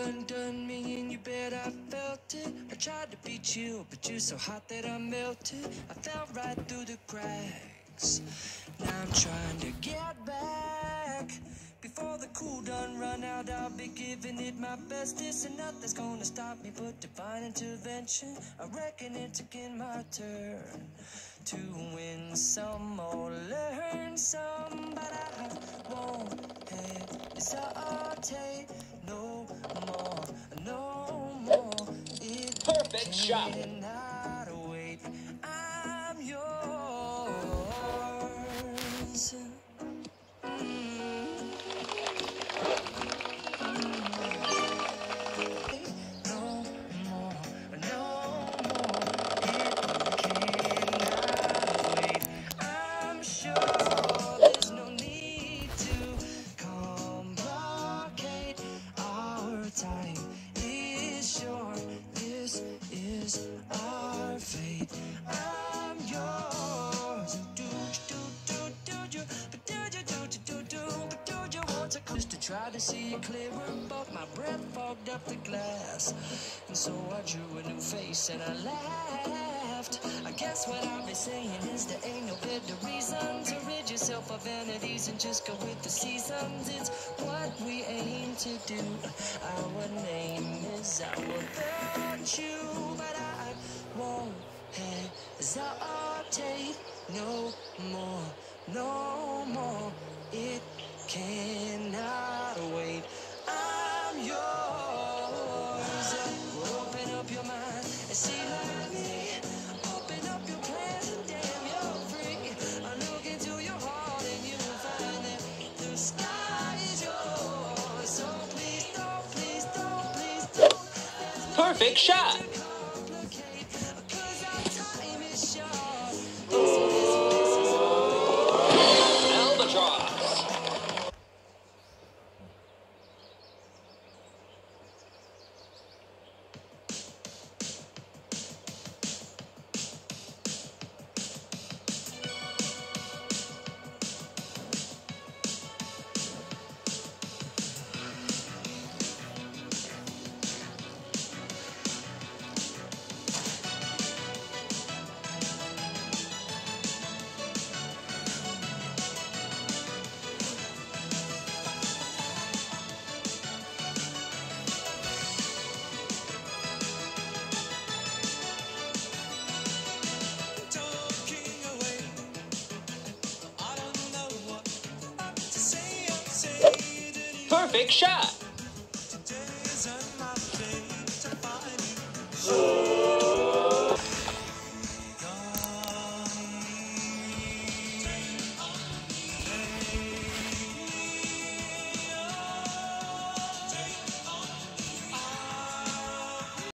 undone me in your bed, I felt it. I tried to beat you, but you're so hot that I melted. I fell right through the cracks. Now I'm trying to get back. Before the cool done run out, I'll be giving it my bestest, and nothing's gonna stop me but divine intervention. I reckon it's again my turn to win some or learn some, but I won't hesitate no more, no more. It Perfect shot. cannot wait. I'm yours. Just to try to see it clearer, but my breath fogged up the glass. And so I drew a new face and I laughed. I guess what I've been saying is there ain't no better reason to rid yourself of vanities and just go with the seasons. It's what we aim to do. Our name is our virtue, but I won't hesitate no more, no more. It cannot wait. I'm yours. Open up your mind and see like me. Open up your plans and damn, you're free. I look into your heart and you will find that the sky is yours. So please don't, please don't, please don't. Perfect shot. Perfect shot.